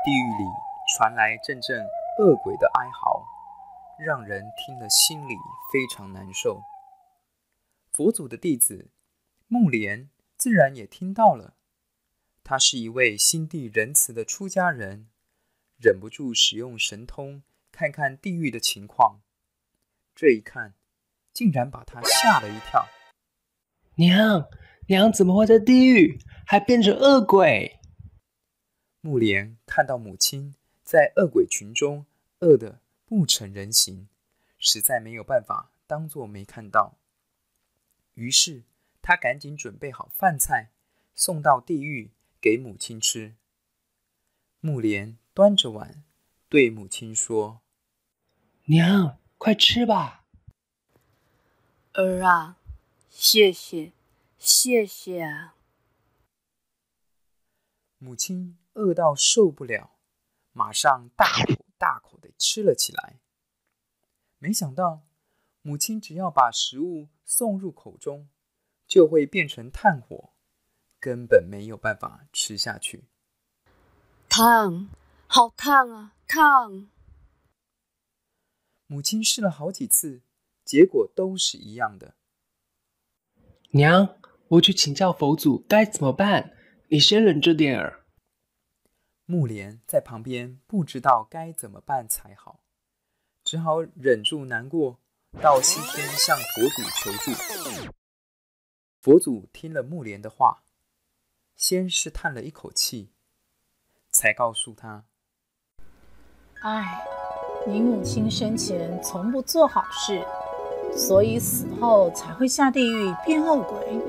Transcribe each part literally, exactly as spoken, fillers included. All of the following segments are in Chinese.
地狱里传来阵阵恶鬼的哀嚎，让人听了心里非常难受。佛祖的弟子木莲自然也听到了，他是一位心地仁慈的出家人，忍不住使用神通看看地狱的情况。这一看，竟然把他吓了一跳。 娘，娘怎么会在地狱，还变成恶鬼？ 木莲看到母亲在恶鬼群中饿得不成人形，实在没有办法当作没看到。于是他赶紧准备好饭菜，送到地狱给母亲吃。木莲端着碗对母亲说： 娘，快吃吧。 儿啊，谢谢，谢谢啊。 母亲饿到受不了，马上大口大口地吃了起来。没想到，母亲只要把食物送入口中，就会变成炭火，根本没有办法吃下去。 烫，好烫啊，烫！ 母亲试了好几次，结果都是一样的。 娘，我去请教佛祖该怎么办，你先忍着点儿。 木莲在旁边不知道该怎么办才好，只好忍住难过，到西天向佛祖求助。佛祖听了木莲的话，先是叹了一口气，才告诉他： 唉，你母亲生前从不做好事，所以死后才会下地狱变恶鬼。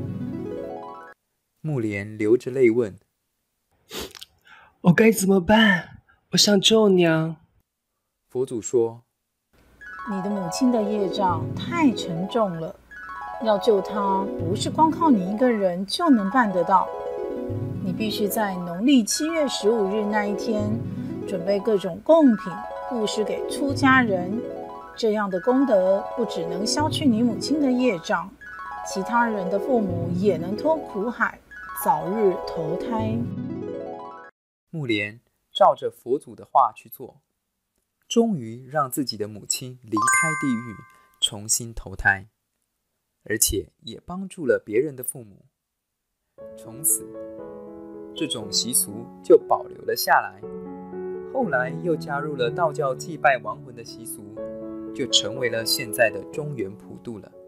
木莲流着泪问： 我该怎么办？我想救娘。 佛祖说： 你的母亲的业障太沉重了，要救她不是光靠你一个人就能办得到。你必须在农历七月十五日那一天，准备各种贡品布施给出家人，这样的功德不只能消去你母亲的业障，其他人的父母也能脱苦海，早日投胎。 木莲照着佛祖的话去做，终于让自己的母亲离开地狱，重新投胎，而且也帮助了别人的父母。从此，这种习俗就保留了下来。后来又加入了道教祭拜亡魂的习俗，就成为了现在的中元普渡了。